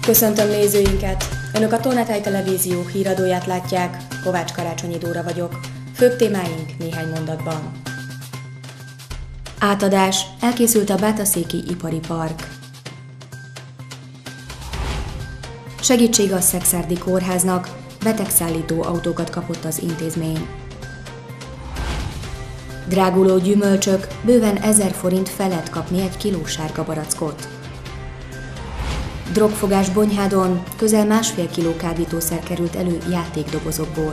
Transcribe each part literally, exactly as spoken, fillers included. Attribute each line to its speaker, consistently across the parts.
Speaker 1: Köszöntöm nézőinket! Önök a Tolnatháj Televízió híradóját látják, Kovács Karácsonyi Dóra vagyok. Főbb témáink néhány mondatban. Átadás. Elkészült a Bátaszéki Ipari Park. Segítség a Szekszárdi Kórháznak. Betegszállító autókat kapott az intézmény. Dráguló gyümölcsök, bőven ezer forint felett kapni egy kiló sárga barackot. Drogfogás Bonyhádon, közel másfél kiló kábítószer került elő játékdobozokból.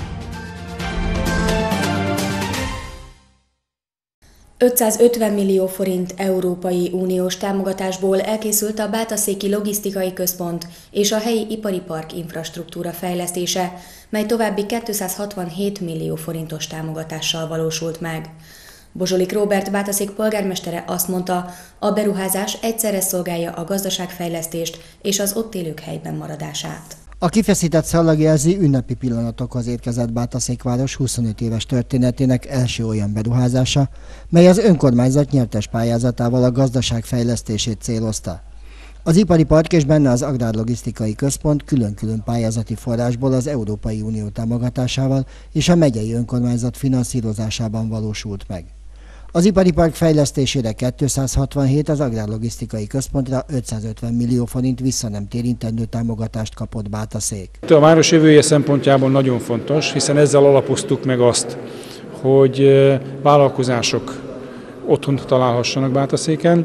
Speaker 1: ötszázötven millió forint Európai Uniós támogatásból elkészült a Bátaszéki Logisztikai Központ és a helyi ipari park infrastruktúra fejlesztése, mely további kétszázhatvanhét millió forintos támogatással valósult meg. Bozsolik Róbert Bátaszék polgármestere azt mondta, a beruházás egyszerre szolgálja a gazdaságfejlesztést és az ott élők helyben maradását.
Speaker 2: A kifeszített szalag jelzi, ünnepi pillanatokhoz érkezett Bátaszékváros huszonöt éves történetének első olyan beruházása, mely az önkormányzat nyertes pályázatával a gazdaság fejlesztését célozta. Az ipari park és benne az Agrárlogisztikai Központ külön-külön pályázati forrásból az Európai Unió támogatásával és a megyei önkormányzat finanszírozásában valósult meg. Az ipari park fejlesztésére kétszázhatvanhét, az Agrárlogisztikai Központra ötszázötven millió forint vissza nem térítendő támogatást kapott Bátaszék.
Speaker 3: A város jövője szempontjából nagyon fontos, hiszen ezzel alapoztuk meg azt, hogy vállalkozások otthont találhassanak Bátaszéken,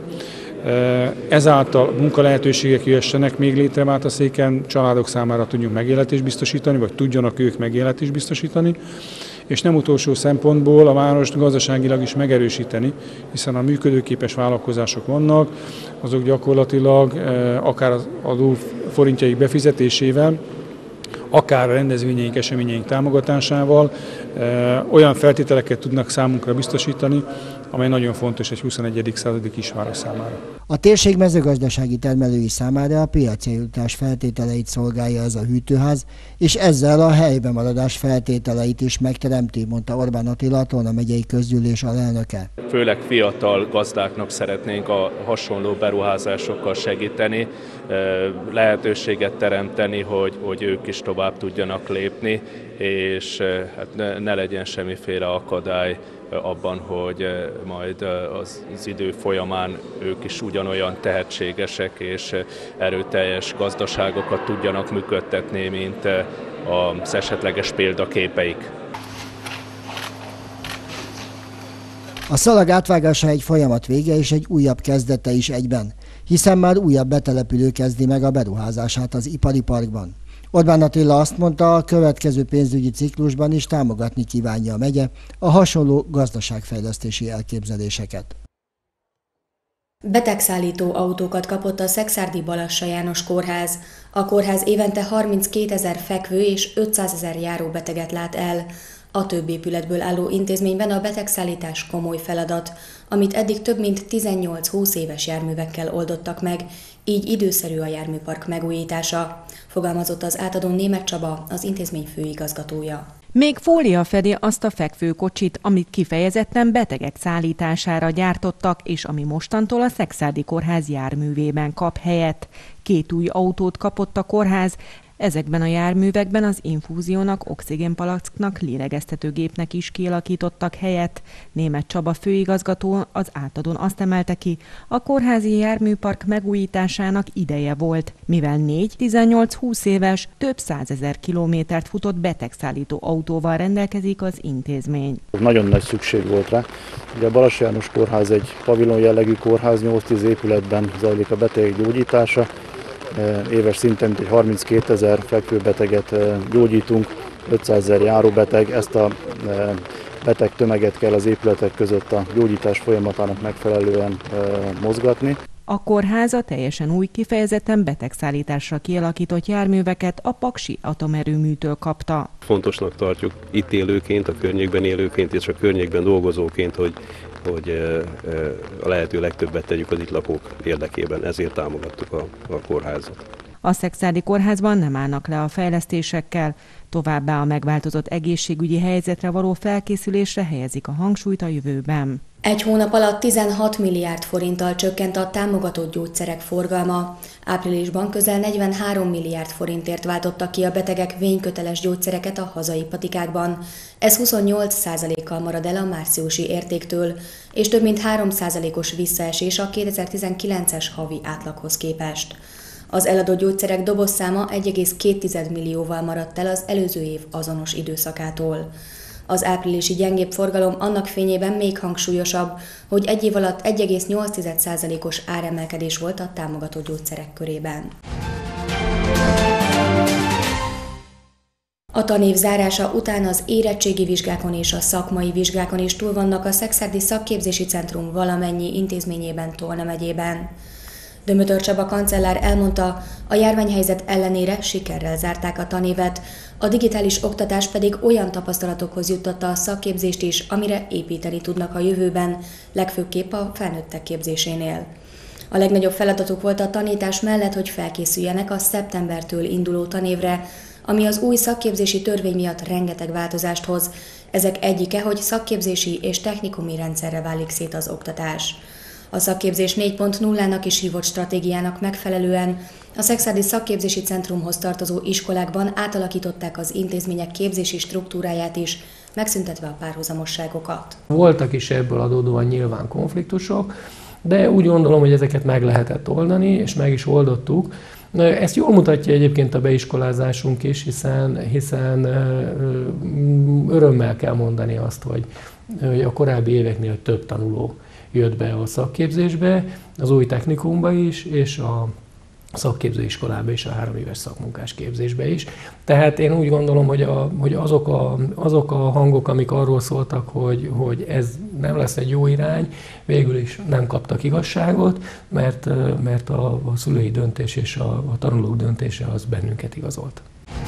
Speaker 3: ezáltal munkalehetőségek jöhessenek még létre Bátaszéken, családok számára tudjunk megélhetést biztosítani, vagy tudjanak ők megélhetést biztosítani, és nem utolsó szempontból a várost gazdaságilag is megerősíteni, hiszen a működőképes vállalkozások vannak, azok gyakorlatilag akár az adó forintjaik befizetésével, akár a rendezvényeink, eseményeink támogatásával olyan feltételeket tudnak számunkra biztosítani, amely nagyon fontos egy huszonegyedik századi kisváros számára.
Speaker 2: A térség mezőgazdasági termelői számára a piaci jutás feltételeit szolgálja ez a hűtőház, és ezzel a helyben maradás feltételeit is megteremti, mondta Orbán Attila, a Tolna megyei közgyűlés alelnöke.
Speaker 4: Főleg fiatal gazdáknak szeretnénk a hasonló beruházásokkal segíteni, lehetőséget teremteni, hogy, hogy ők is tovább tudjanak lépni, és hát ne, ne legyen semmiféle akadály abban, hogy majd az idő folyamán ők is ugyanolyan tehetségesek és erőteljes gazdaságokat tudjanak működtetni, mint az esetleges példaképeik.
Speaker 2: A szalag átvágása egy folyamat vége és egy újabb kezdete is egyben, hiszen már újabb betelepülő kezdi meg a beruházását az ipari parkban. Orbán Attila azt mondta, a következő pénzügyi ciklusban is támogatni kívánja a megye a hasonló gazdaságfejlesztési elképzeléseket.
Speaker 1: Betegszállító autókat kapott a Szekszárdi Balassa János Kórház. A kórház évente harminckétezer fekvő és ötszázezer járó beteget lát el. A több épületből álló intézményben a betegszállítás komoly feladat, amit eddig több mint tizennyolc-húsz éves járművekkel oldottak meg, így időszerű a járműpark megújítása, fogalmazott az átadón Németh Csaba, az intézmény főigazgatója.
Speaker 5: Még fólia fedi azt a fekvőkocsit, amit kifejezetten betegek szállítására gyártottak, és ami mostantól a Szekszárdi Kórház járművében kap helyet. Két új autót kapott a kórház, ezekben a járművekben az infúziónak, oxigénpalacknak, lélegeztetőgépnek is kialakítottak helyet. Németh Csaba főigazgató az átadón azt emelte ki, a kórházi járműpark megújításának ideje volt, mivel négy, tizennyolc-húsz éves, több százezer kilométert futott betegszállító autóval rendelkezik az intézmény.
Speaker 6: Nagyon nagy szükség volt rá. Ugye a Balassa János Kórház egy pavilon jellegű kórház, nyolc-tíz épületben zajlik a betegek gyógyítása. Éves szinten egy harminckétezer fekvőbeteget gyógyítunk, ötszázezer járóbeteg, ezt a beteg tömeget kell az épületek között a gyógyítás folyamatának megfelelően mozgatni.
Speaker 5: A kórház a teljesen új, kifejezetten betegszállításra kialakított járműveket a Paksi atomerőműtől kapta.
Speaker 7: Fontosnak tartjuk itt élőként, a környékben élőként és a környékben dolgozóként, hogy, hogy a lehető legtöbbet tegyük az itt lakók érdekében, ezért támogattuk a, a kórházat.
Speaker 5: A Szekszárdi Kórházban nem állnak le a fejlesztésekkel, továbbá a megváltozott egészségügyi helyzetre való felkészülésre helyezik a hangsúlyt a jövőben.
Speaker 1: Egy hónap alatt tizenhat milliárd forinttal csökkent a támogatott gyógyszerek forgalma. Áprilisban közel negyvenhárom milliárd forintért váltottak ki a betegek vényköteles gyógyszereket a hazai patikákban. Ez huszonnyolc százalékkal marad el a márciusi értéktől, és több mint három százalékos visszaesés a kétezer-tizenkilences havi átlaghoz képest. Az eladott gyógyszerek dobozszáma egy egész két millióval maradt el az előző év azonos időszakától. Az áprilisi gyengébb forgalom annak fényében még hangsúlyosabb, hogy egy év alatt egy egész nyolc százalékos áremelkedés volt a támogatott gyógyszerek körében. A tanév zárása után az érettségi vizsgákon és a szakmai vizsgákon is túl vannak a Szekszárdi Szakképzési Centrum valamennyi intézményében Tolna megyében. Dömötör Csaba kancellár elmondta, a járványhelyzet ellenére sikerrel zárták a tanévet, a digitális oktatás pedig olyan tapasztalatokhoz juttatta a szakképzést is, amire építeni tudnak a jövőben, legfőképp a felnőttek képzésénél. A legnagyobb feladatuk volt a tanítás mellett, hogy felkészüljenek a szeptembertől induló tanévre, ami az új szakképzési törvény miatt rengeteg változást hoz. Ezek egyike, hogy szakképzési és technikumi rendszerre válik szét az oktatás. A szakképzés négy pont nullának is hívott stratégiának megfelelően a Szekszárdi Szakképzési Centrumhoz tartozó iskolákban átalakították az intézmények képzési struktúráját is, megszüntetve a párhuzamosságokat.
Speaker 8: Voltak is ebből adódóan nyilván konfliktusok, de úgy gondolom, hogy ezeket meg lehetett oldani, és meg is oldottuk. Ezt jól mutatja egyébként a beiskolázásunk is, hiszen, hiszen örömmel kell mondani azt, hogy, hogy a korábbi éveknél több tanuló jött be a szakképzésbe, az új technikumba is, és a szakképzőiskolába is, a három éves szakmunkás képzésbe is. Tehát én úgy gondolom, hogy, a, hogy azok, a, azok a hangok, amik arról szóltak, hogy, hogy ez nem lesz egy jó irány, végül is nem kaptak igazságot, mert, mert a, a szülői döntés és a, a tanulók döntése az bennünket igazolt.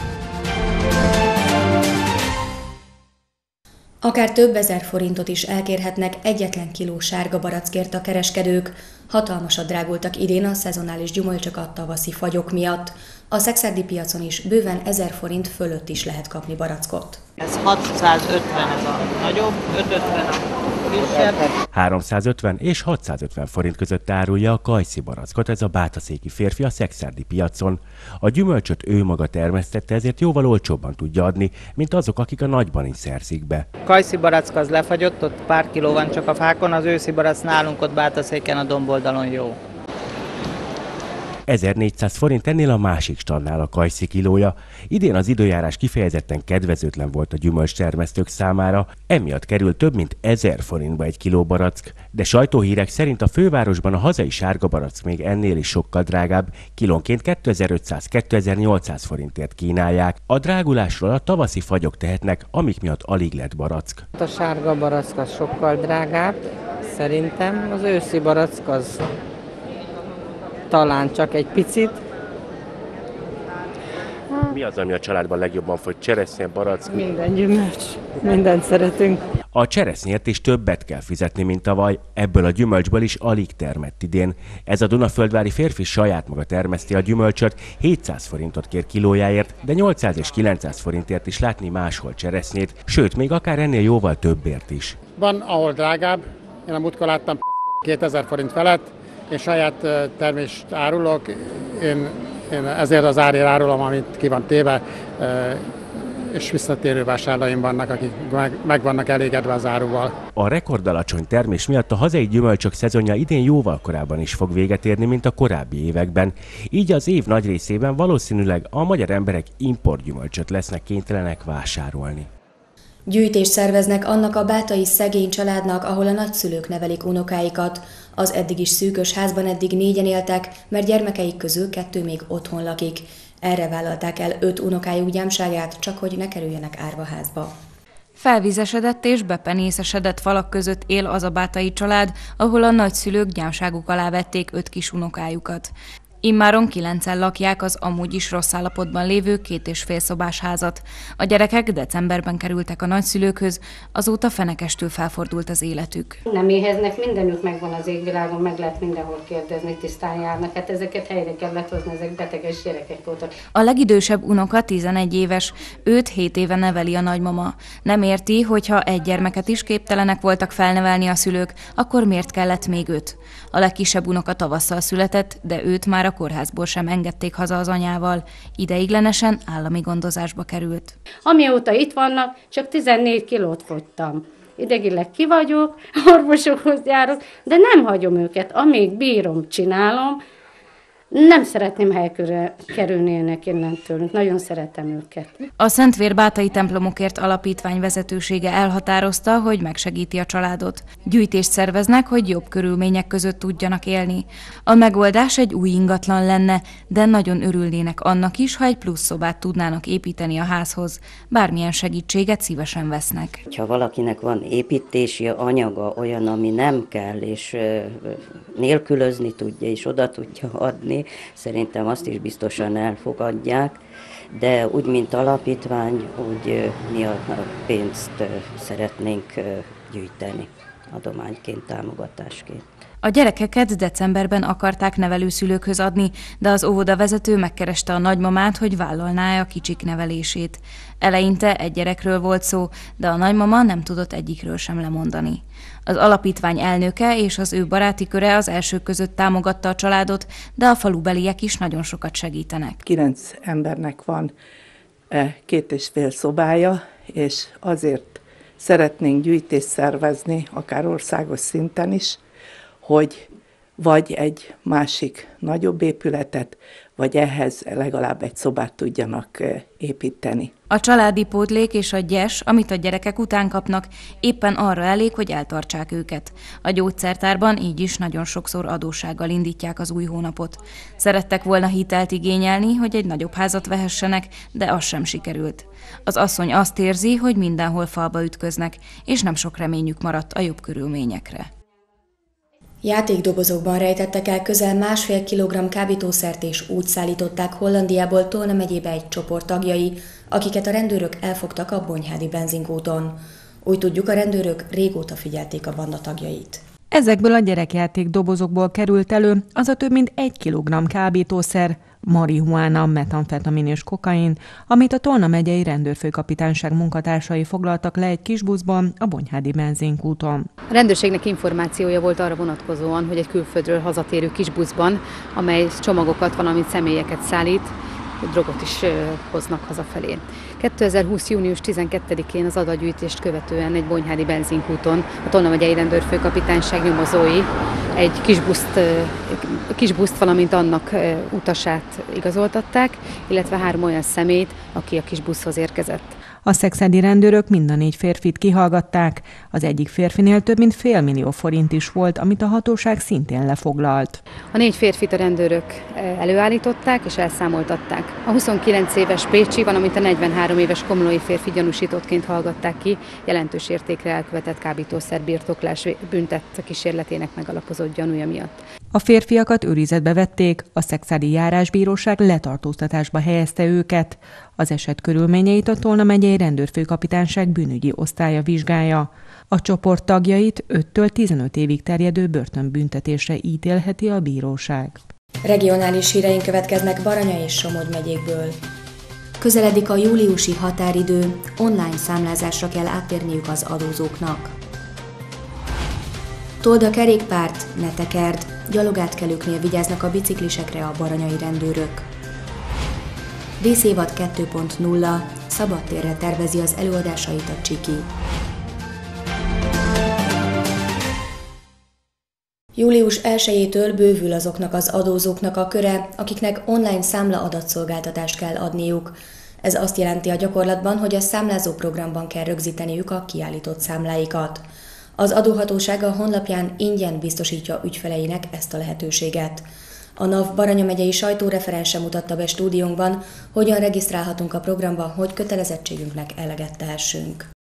Speaker 1: Akár több ezer forintot is elkérhetnek egyetlen kiló sárga barackért a kereskedők. Hatalmasat drágultak idén a szezonális gyümölcsök a tavaszi fagyok miatt. A szekszárdi piacon is bőven ezer forint fölött is lehet kapni barackot.
Speaker 9: Ez hatszázötven ez a nagyobb, ötszázötven a kisebb.
Speaker 10: háromszázötven és hatszázötven forint között árulja a kajszi barackot ez a bátaszéki férfi a szekszárdi piacon. A gyümölcsöt ő maga termesztette, ezért jóval olcsóbban tudja adni, mint azok, akik a nagyban is szerzik be.
Speaker 9: A kajszi barack az lefagyott, ott pár kiló van csak a fákon, az őszi barack nálunk ott Bátaszéken a domboldalon jó.
Speaker 10: ezernégyszáz forint ennél a másik standnál a kajszi kilója. Idén az időjárás kifejezetten kedvezőtlen volt a gyümölcstermesztők számára, emiatt kerül több mint ezer forintba egy kiló barack, de sajtóhírek szerint a fővárosban a hazai sárga barack még ennél is sokkal drágább, kilónként kétezer-ötszáz-kétezer-nyolcszáz forintért kínálják. A drágulásról a tavaszi fagyok tehetnek, amik miatt alig lett barack.
Speaker 9: A sárga barack az sokkal drágább, szerintem az őszi barack az talán csak egy picit.
Speaker 10: Mi az, ami a családban legjobban fogy? Cseresznye, barack?
Speaker 9: Minden gyümölcs, mindent szeretünk.
Speaker 10: A cseresznyért is többet kell fizetni, mint tavaly, ebből a gyümölcsből is alig termett idén. Ez a dunaföldvári férfi saját maga termeszti a gyümölcsöt, hétszáz forintot kér kilójáért, de nyolcszáz és kilencszáz forintért is látni máshol cseresznyét, sőt, még akár ennél jóval többért is.
Speaker 11: Van, ahol drágább, én a múltkor láttam kétezer forint felett, én saját termést árulok, én, én ezért az árért árulom, amit ki van téve, és visszatérő vásárlóim vannak, akik meg, meg vannak elégedve az áruval.
Speaker 10: A rekordalacsony termés miatt a hazai gyümölcsök szezonja idén jóval korábban is fog véget érni, mint a korábbi években. Így az év nagy részében valószínűleg a magyar emberek importgyümölcsöt lesznek kénytelenek vásárolni.
Speaker 1: Gyűjtést szerveznek annak a bátai szegény családnak, ahol a nagyszülők nevelik unokáikat. Az eddig is szűkös házban eddig négyen éltek, mert gyermekeik közül kettő még otthon lakik. Erre vállalták el öt unokájuk gyámságát, csak hogy ne kerüljenek árvaházba.
Speaker 12: Felvizesedett és bepenészesedett falak között él az a bátai család, ahol a nagyszülők gyámságuk alá vették öt kis unokájukat. Immáron kilencen lakják az amúgy is rossz állapotban lévő két és fél szobás házat. A gyerekek decemberben kerültek a nagyszülőkhöz, azóta fenekestül felfordult az életük.
Speaker 13: Nem éheznek, mindenük megvan az égvilágon, meg lehet mindenhol kérdezni, tisztán járnak. Hát ezeket helyre kellett hozni, ezek beteges gyerekek voltak.
Speaker 12: A legidősebb unoka tizenegy éves, őt hét éve neveli a nagymama. Nem érti, hogyha egy gyermeket is képtelenek voltak felnevelni a szülők, akkor miért kellett még öt? A legkisebb unoka tavasszal született, de őt már a kórházból sem engedték haza az anyával. Ideiglenesen állami gondozásba került.
Speaker 13: Amióta itt vannak, csak tizennégy kilót fogytam. Idegileg ki vagyok, orvosokhoz járok, de nem hagyom őket. Amíg bírom, csinálom. Nem szeretném helykörre kerülnének innen tőlünk. Nagyon szeretem őket.
Speaker 12: A Szentvérbátai templomokért alapítvány vezetősége elhatározta, hogy megsegíti a családot. Gyűjtést szerveznek, hogy jobb körülmények között tudjanak élni. A megoldás egy új ingatlan lenne, de nagyon örülnének annak is, ha egy plusz szobát tudnának építeni a házhoz. Bármilyen segítséget szívesen vesznek.
Speaker 14: Ha valakinek van építési anyaga olyan, ami nem kell, és nélkülözni tudja, és oda tudja adni, szerintem azt is biztosan elfogadják, de úgy, mint alapítvány, úgy mi a pénzt szeretnénk gyűjteni adományként, támogatásként.
Speaker 12: A gyerekeket decemberben akarták nevelőszülőkhöz adni, de az óvodavezető megkereste a nagymamát, hogy vállalná a kicsik nevelését. Eleinte egy gyerekről volt szó, de a nagymama nem tudott egyikről sem lemondani. Az alapítvány elnöke és az ő baráti köre az elsők között támogatta a családot, de a falubeliek is nagyon sokat segítenek.
Speaker 15: Kilenc embernek van két és fél szobája, és azért szeretnénk gyűjtést szervezni, akár országos szinten is, hogy vagy egy másik nagyobb épületet, vagy ehhez legalább egy szobát tudjanak építeni.
Speaker 12: A családi pótlék és a gyes, amit a gyerekek után kapnak, éppen arra elég, hogy eltartsák őket. A gyógyszertárban így is nagyon sokszor adóssággal indítják az új hónapot. Szerettek volna hitelt igényelni, hogy egy nagyobb házat vehessenek, de az sem sikerült. Az asszony azt érzi, hogy mindenhol falba ütköznek, és nem sok reményük maradt a jobb körülményekre.
Speaker 1: Játékdobozokban rejtettek el közel másfél kilogramm kábítószert és úgy szállították Hollandiából Tolna megyébe egy csoport tagjai, akiket a rendőrök elfogtak a Bonyhádi benzinkúton. Úgy tudjuk, a rendőrök régóta figyelték a banda tagjait.
Speaker 5: Ezekből a gyerekjáték dobozokból került elő az a több mint egy kilogramm kábítószer, marihuána, metamfetamin és kokain, amit a Tolna megyei rendőrfőkapitányság munkatársai foglaltak le egy kis buszban a Bonyhádi benzinkúton.
Speaker 16: A rendőrségnek információja volt arra vonatkozóan, hogy egy külföldről hazatérő kis buszban, amely csomagokat, valamint személyeket szállít, drogot is hoznak hazafelé. kétezer-húsz. június tizenkettedikén az adatgyűjtést követően egy bonyhádi benzinkúton a Tolna megyei rendőrfőkapitányság nyomozói egy kis buszt, kis buszt, valamint annak utasát igazoltatták, illetve három olyan személyt, aki a kis buszhoz érkezett.
Speaker 5: A szexádi rendőrök mind a négy férfit kihallgatták, az egyik férfinél több mint fél millió forint is volt, amit a hatóság szintén lefoglalt.
Speaker 16: A négy férfit a rendőrök előállították és elszámoltatták. A huszonkilenc éves pécsi, valamint a negyvenhárom éves komlói férfi gyanúsítottként hallgatták ki, jelentős értékre elkövetett kábítószer birtoklás bűntett kísérletének megalapozott gyanúja miatt.
Speaker 5: A férfiakat őrizetbe vették, a szexádi járásbíróság letartóztatásba helyezte őket. Az eset körülményeit a Tolna megyei rendőrfőkapitányság bűnügyi osztálya vizsgálja. A csoport tagjait öttől tizenöt évig terjedő börtönbüntetésre ítélheti a bíróság.
Speaker 1: Regionális híreink következnek Baranya és Somogy megyékből. Közeledik a júliusi határidő, online számlázásra kell áttérniük az adózóknak. Told a kerékpárt, ne tekerd, gyalogátkelőknél vigyáznak a biciklisekre a baranyai rendőrök. Díszévad kettő pont nulla, szabadtérre tervezi az előadásait a Csiki. július elsejétől bővül azoknak az adózóknak a köre, akiknek online számla adatszolgáltatást kell adniuk. Ez azt jelenti a gyakorlatban, hogy a számlázó programban kell rögzíteniük a kiállított számláikat. Az adóhatóság a honlapján ingyen biztosítja ügyfeleinek ezt a lehetőséget. A NAV Baranya megyei sajtóreferense mutatta be stúdiónkban, hogyan regisztrálhatunk a programba, hogy kötelezettségünknek eleget tehessünk.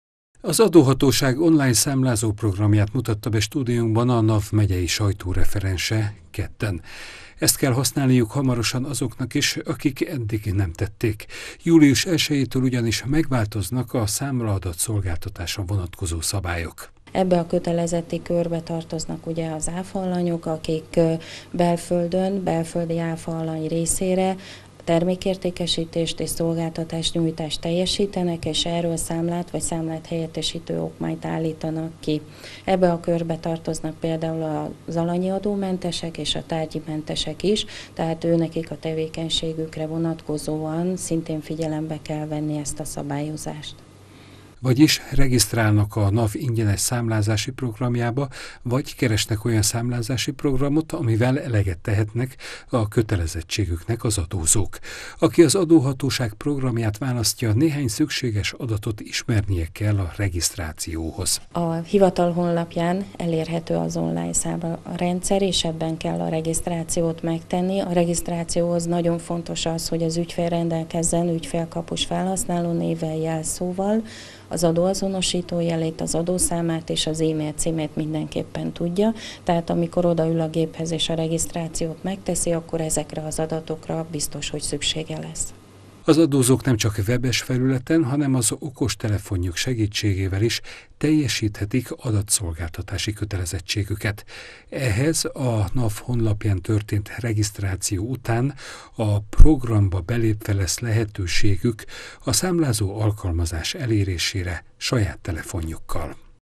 Speaker 17: Az adóhatóság online számlázó programját mutatta be stúdiónkban a NAV megyei sajtóreferense kedden. Ezt kell használniuk hamarosan azoknak is, akik eddig nem tették. július elsejétől ugyanis megváltoznak a számlaadat szolgáltatásra vonatkozó szabályok.
Speaker 18: Ebbe a kötelezetti körbe tartoznak ugye az áfaalanyok, akik belföldön, belföldi áfaalany részére termékértékesítést és szolgáltatás nyújtást teljesítenek, és erről számlát vagy számlát helyettesítő okmányt állítanak ki. Ebbe a körbe tartoznak például az alanyi adómentesek és a tárgyi mentesek is, tehát őnekik a tevékenységükre vonatkozóan szintén figyelembe kell venni ezt a szabályozást.
Speaker 17: Vagyis regisztrálnak a NAV ingyenes számlázási programjába, vagy keresnek olyan számlázási programot, amivel eleget tehetnek a kötelezettségüknek az adózók. Aki az adóhatóság programját választja, néhány szükséges adatot ismernie kell a regisztrációhoz.
Speaker 18: A hivatal honlapján elérhető az online számlarendszer, és ebben kell a regisztrációt megtenni. A regisztrációhoz nagyon fontos az, hogy az ügyfél rendelkezzen ügyfélkapus felhasználó névvel, jelszóval, az adóazonosító jelét, az adószámát és az e-mail címét mindenképpen tudja, tehát amikor odaül a géphez és a regisztrációt megteszi, akkor ezekre az adatokra biztos, hogy szüksége lesz.
Speaker 17: Az adózók nem csak webes felületen, hanem az okostelefonjuk segítségével is teljesíthetik adatszolgáltatási kötelezettségüket. Ehhez a NAV honlapján történt regisztráció után a programba belépve lesz lehetőségük a számlázó alkalmazás elérésére saját telefonjukkal.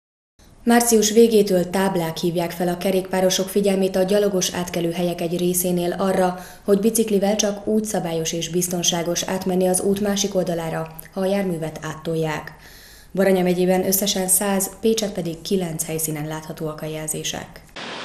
Speaker 1: Március végétől táblák hívják fel a kerékpárosok figyelmét a gyalogos átkelőhelyek egy részénél arra, hogy biciklivel csak úgy szabályos és biztonságos átmenni az út másik oldalára, ha a járművet áttolják. Baranya megyében összesen száz, Pécset pedig kilenc helyszínen láthatóak a jelzések.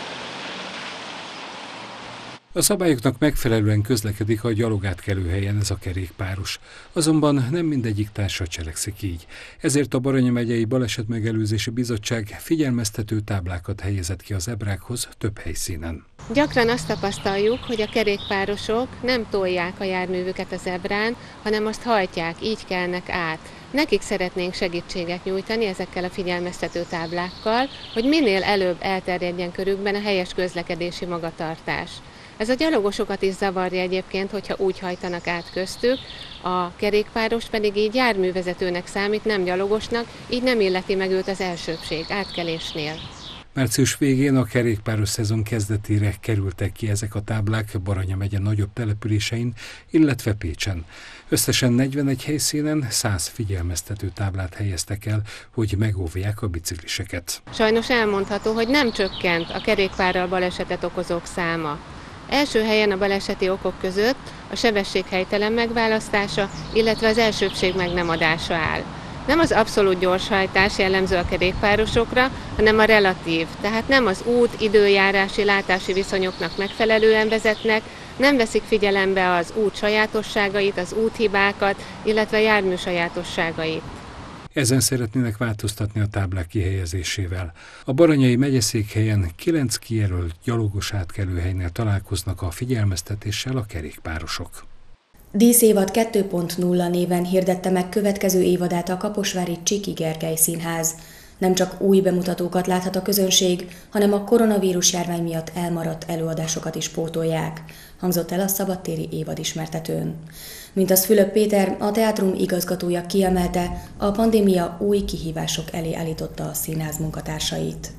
Speaker 17: A szabályoknak megfelelően közlekedik a gyalogátkelőhelyen ez a kerékpáros. Azonban nem mindegyik társa cselekszik így. Ezért a Baranya megyei Balesetmegelőzési Bizottság figyelmeztető táblákat helyezett ki a zebrákhoz több helyszínen.
Speaker 19: Gyakran azt tapasztaljuk, hogy a kerékpárosok nem tolják a járművüket a zebrán, hanem azt hajtják, így kelnek át. Nekik szeretnénk segítséget nyújtani ezekkel a figyelmeztető táblákkal, hogy minél előbb elterjedjen körükben a helyes közlekedési magatartás. Ez a gyalogosokat is zavarja egyébként, hogyha úgy hajtanak át köztük, a kerékpáros pedig így járművezetőnek számít, nem gyalogosnak, így nem illeti meg őt az elsőbbség átkelésnél.
Speaker 17: Március végén a kerékpáros szezon kezdetére kerültek ki ezek a táblák Baranya megye nagyobb településein, illetve Pécsen. Összesen negyvenegy helyszínen száz figyelmeztető táblát helyeztek el, hogy megóvják a bicikliseket.
Speaker 19: Sajnos elmondható, hogy nem csökkent a kerékpárral balesetet okozók száma. Első helyen a baleseti okok között a sebesség helytelen megválasztása, illetve az elsőbbség meg nem adása áll. Nem az abszolút gyorshajtás jellemző a kerékpárosokra, hanem a relatív, tehát nem az út, időjárási, látási viszonyoknak megfelelően vezetnek, nem veszik figyelembe az út sajátosságait, az úthibákat, illetve a jármű sajátosságait.
Speaker 17: Ezen szeretnének változtatni a táblák kihelyezésével. A baranyai megyeszékhelyen kilenc kijelölt gyalogos átkelőhelynél találkoznak a figyelmeztetéssel a kerékpárosok.
Speaker 1: Díszévad kettő pont nulla néven hirdette meg következő évadát a kaposvári Csiki Gergely Színház. Nem csak új bemutatókat láthat a közönség, hanem a koronavírus járvány miatt elmaradt előadásokat is pótolják, hangzott el a szabadtéri évadismertetőn. Mint az Fülöp Péter, a teátrum igazgatója kiemelte, a pandémia új kihívások elé állította a színház munkatársait.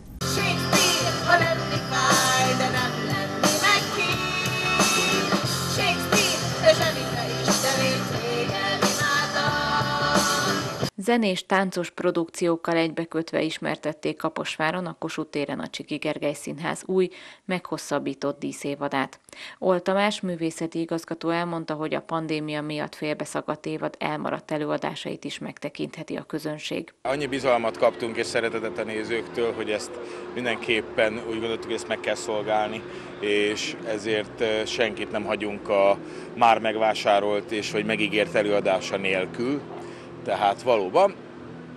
Speaker 20: Zenés, táncos produkciókkal egybekötve ismertették Kaposváron, a Kossuth téren a Csiki Gergely Színház új, meghosszabbított díszévadát. Oll Tamás művészeti igazgató elmondta, hogy a pandémia miatt félbeszakadt évad elmaradt előadásait is megtekintheti a közönség.
Speaker 21: Annyi bizalmat kaptunk és szeretetet a nézőktől, hogy ezt mindenképpen úgy gondoltuk, hogy ezt meg kell szolgálni, és ezért senkit nem hagyunk a már megvásárolt és vagy megígért előadása nélkül. Tehát valóban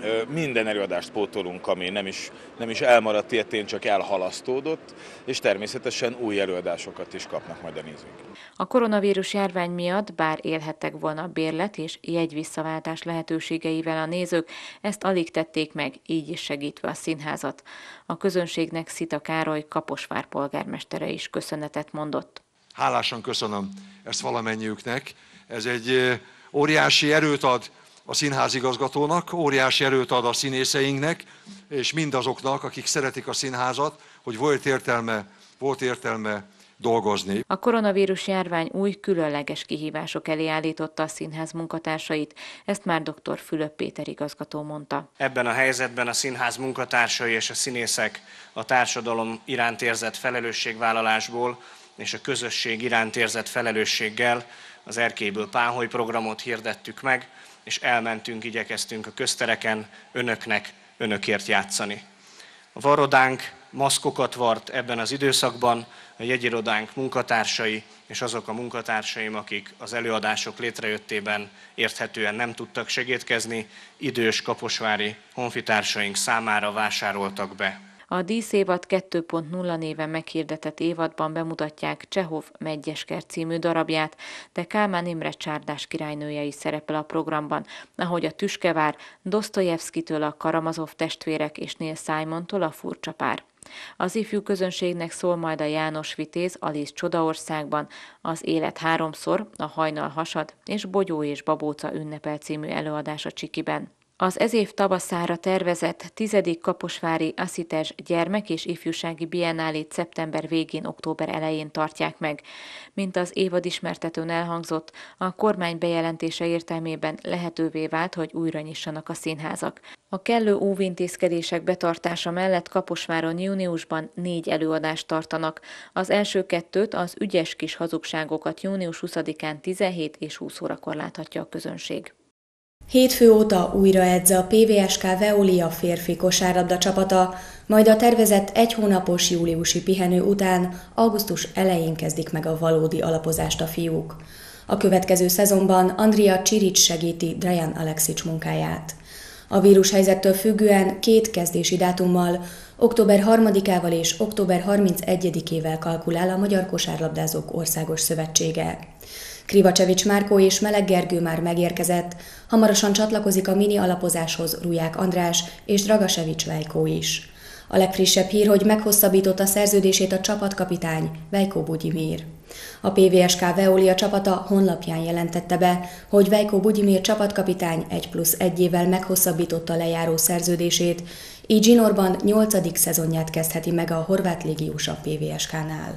Speaker 21: Minden előadást pótolunk, ami nem is, nem is elmaradt ilyetén, csak elhalasztódott, és természetesen új előadásokat is kapnak majd a nézők.
Speaker 20: A koronavírus járvány miatt, bár élhettek volna a bérlet és jegyvisszaváltás lehetőségeivel a nézők, ezt alig tették meg, így is segítve a színházat. A közönségnek Szita Károly Kaposvár polgármestere is köszönetet mondott.
Speaker 3: Hálásan köszönöm ezt valamennyiüknek. Ez egy óriási erőt ad a színházigazgatónak, óriási erőt ad a színészeinknek, és mindazoknak, akik szeretik a színházat, hogy volt értelme, volt értelme dolgozni.
Speaker 20: A koronavírus járvány új, különleges kihívások elé állította a színház munkatársait, ezt már dr. Fülöp Péter igazgató mondta.
Speaker 22: Ebben a helyzetben a színház munkatársai és a színészek a társadalom iránt érzett felelősségvállalásból és a közösség iránt érzett felelősséggel az Erkélyből Páholy programot hirdettük meg, és elmentünk, igyekeztünk a köztereken önöknek, önökért játszani. A varrodánk maszkokat vart ebben az időszakban, a jegyirodánk munkatársai és azok a munkatársaim, akik az előadások létrejöttében érthetően nem tudtak segítkezni, idős kaposvári honfitársaink számára vásároltak be.
Speaker 20: A díszévad kettő pont nulla néven meghirdetett évadban bemutatják Csehov Medjesker című darabját, de Kálmán Imre csárdás királynője is szerepel a programban, ahogy a Tüskevár, Dosztojevszkitől a Karamazov testvérek és Neil Simontól a Furcsa pár. Az ifjú közönségnek szól majd a János Vitéz Alice Csodaországban, az Élet háromszor, a Hajnal hasad és Bogyó és Babóca ünnepel című előadás a Csikiben. Az ez év tavaszára tervezett tizedik kaposvári Aszitezs gyermek- és ifjúsági biennálét szeptember végén, október elején tartják meg. Mint az évadismertetőn elhangzott, a kormány bejelentése értelmében lehetővé vált, hogy újra nyissanak a színházak. A kellő óvintézkedések betartása mellett Kaposváron júniusban négy előadást tartanak. Az első kettőt, az Ügyes kis hazugságokat június huszadikán tizenhét és húsz órakor láthatja a közönség.
Speaker 1: Hétfő óta újra edz a pé vé es ká Veolia férfi kosárlabda csapata, majd a tervezett egy hónapos júliusi pihenő után augusztus elején kezdik meg a valódi alapozást a fiúk. A következő szezonban Andrea Csirics segíti Drajan Aleksics munkáját. A vírushelyzettől függően két kezdési dátummal, október harmadikával és október harmincegyedikével kalkulál a Magyar Kosárlabdázók Országos Szövetsége. Krivacsevics Márkó és Meleg Gergő már megérkezett, hamarosan csatlakozik a mini alapozáshoz Ruják András és Dragasevics Vejkó is. A legfrissebb hír, hogy meghosszabbította szerződését a csapatkapitány, Vejkó Bugyimír. A pé vé es ká Veolia csapata honlapján jelentette be, hogy Vejkó Bugyimír csapatkapitány egy plusz egy évvel meghosszabbította lejáró szerződését, így zsinórban nyolcadik szezonját kezdheti meg a horvát légiós a pé vé es ká-nál.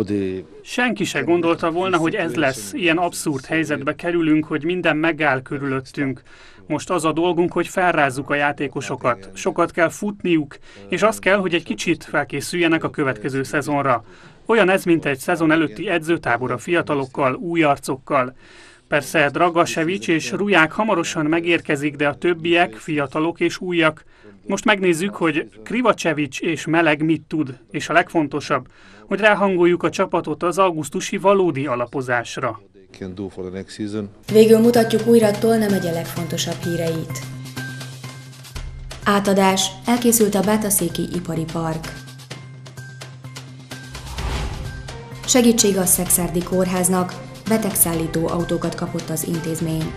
Speaker 23: Senki se gondolta volna, hogy ez lesz. Ilyen abszurd helyzetbe kerülünk, hogy minden megáll körülöttünk. Most az a dolgunk, hogy felrázzuk a játékosokat. Sokat kell futniuk, és az kell, hogy egy kicsit felkészüljenek a következő szezonra. Olyan ez, mint egy szezon előtti edzőtábor a fiatalokkal, új arcokkal. Persze Dragasevics és Ruják hamarosan megérkezik, de a többiek, fiatalok és újak. Most megnézzük, hogy Krivacsevics és Meleg mit tud, és a legfontosabb, hogy ráhangoljuk a csapatot az augusztusi valódi alapozásra.
Speaker 1: Végül mutatjuk újra Tolna megye legfontosabb híreit. Átadás. Elkészült a Bátaszéki Ipari Park. Segítség a Szekszárdi Kórháznak. Betegszállító autókat kapott az intézmény.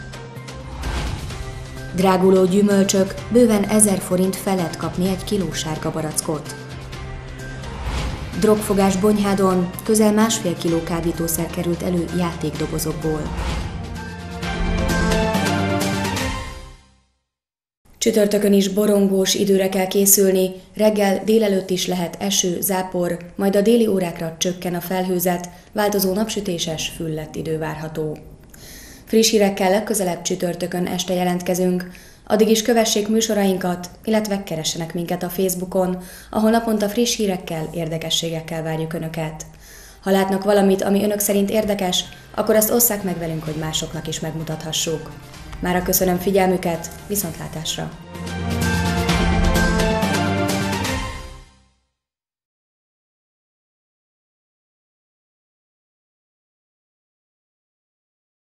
Speaker 1: Dráguló gyümölcsök, bőven ezer forint felett kapni egy kiló sárga barackot. Drogfogás Bonyhádon, közel másfél kiló kábítószer került elő játékdobozokból. Csütörtökön is borongós időre kell készülni, reggel délelőtt is lehet eső, zápor, majd a déli órákra csökken a felhőzet, változó napsütéses, füllett idő várható. Friss hírekkel legközelebb csütörtökön este jelentkezünk, addig is kövessék műsorainkat, illetve keressenek minket a Facebookon, ahol naponta friss hírekkel, érdekességekkel várjuk Önöket. Ha látnak valamit, ami Önök szerint érdekes, akkor azt osszák meg velünk, hogy másoknak is megmutathassuk. Mára köszönöm figyelmüket, viszontlátásra!